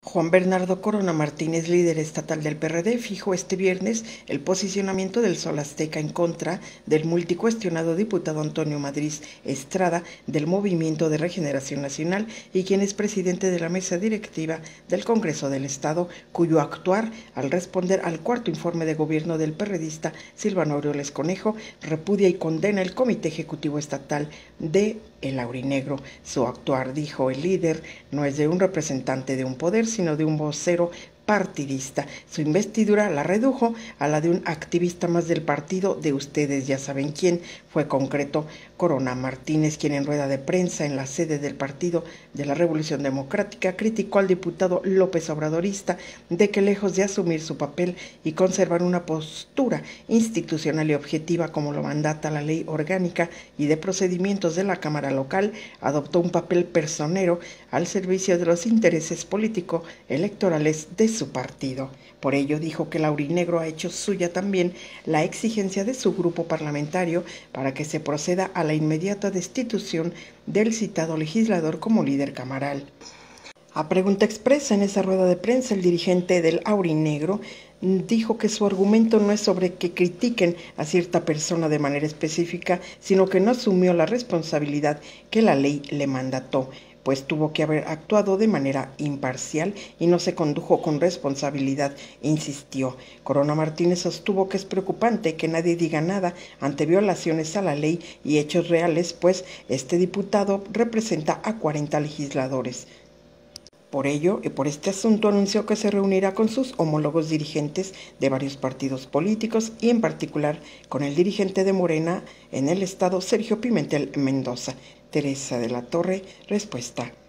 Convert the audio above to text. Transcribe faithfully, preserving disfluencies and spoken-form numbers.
Juan Bernardo Corona Martínez, líder estatal del P R D, fijó este viernes el posicionamiento del Sol Azteca en contra del multicuestionado diputado Antonio Madriz Estrada del Movimiento de Regeneración Nacional y quien es presidente de la mesa directiva del Congreso del Estado, cuyo actuar, al responder al cuarto informe de gobierno del perredista Silvano Aureoles Conejo, repudia y condena el Comité Ejecutivo Estatal de El Aurinegro. Su actuar, dijo el líder, no es de un representante de un poder, sino de un vocero partidista. Su investidura la redujo a la de un activista más del partido de ustedes ya saben quién, fue concreto Corona Martínez, quien en rueda de prensa en la sede del Partido de la Revolución Democrática criticó al diputado López Obradorista de que, lejos de asumir su papel y conservar una postura institucional y objetiva como lo mandata la ley orgánica y de procedimientos de la Cámara local, adoptó un papel personero al servicio de los intereses político-electorales de su partido. Por ello dijo que el Aurinegro ha hecho suya también la exigencia de su grupo parlamentario para que se proceda a la inmediata destitución del citado legislador como líder camaral. A pregunta expresa en esa rueda de prensa, el dirigente del Aurinegro dijo que su argumento no es sobre que critiquen a cierta persona de manera específica, sino que no asumió la responsabilidad que la ley le mandató, pues tuvo que haber actuado de manera imparcial y no se condujo con responsabilidad, insistió. Corona Martínez sostuvo que es preocupante que nadie diga nada ante violaciones a la ley y hechos reales, pues este diputado representa a cuarenta legisladores. Por ello, y por este asunto, anunció que se reunirá con sus homólogos dirigentes de varios partidos políticos y en particular con el dirigente de Morena en el estado, Sergio Pimentel Mendoza. Teresa de la Torre, respuesta.